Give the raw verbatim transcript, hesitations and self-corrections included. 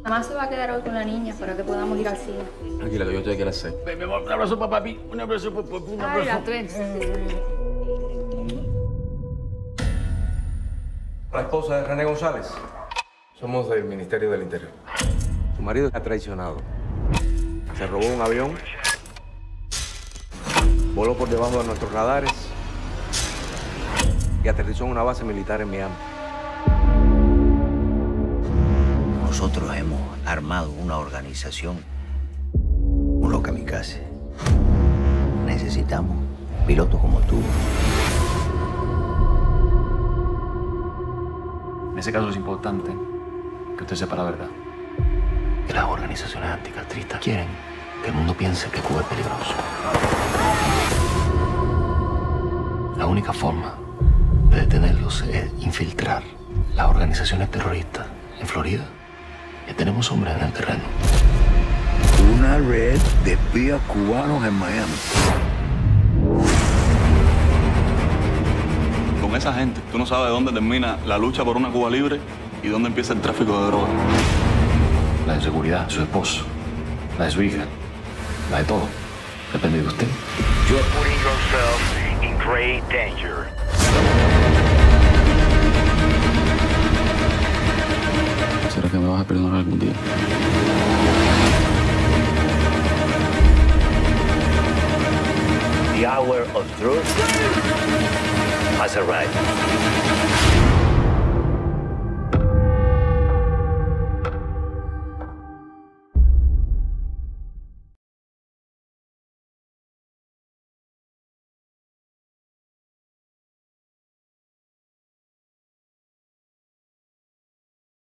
Mamá se va a quedar hoy con la niña para que podamos ir al cine. Tranquila, que yo estoy aquí a las seis. Ven, mi amor, un abrazo para papi, un abrazo para papi, un abrazo. Ay, la tres. La esposa de René González. Somos del Ministerio del Interior. Su marido ha traicionado. Se robó un avión, voló por debajo de nuestros radares y aterrizó en una base militar en Miami. Nosotros hemos armado una organización, unos kamikazes. Necesitamos pilotos como tú. En ese caso es importante que usted sepa la verdad. Que las organizaciones anticastristas quieren que el mundo piense que Cuba es peligroso. La única forma de detenerlos es infiltrar las organizaciones terroristas en Florida. Ya tenemos hombres en el terreno. Una red de espías cubanos en Miami. Con esa gente, tú no sabes dónde termina la lucha por una Cuba libre y dónde empieza el tráfico de drogas. La inseguridad de su esposo, la de su hija, la de todo. Depende de usted. You're putting yourself in great danger. ¿Será que me vas a perdonar algún día? The hour of truth has arrived.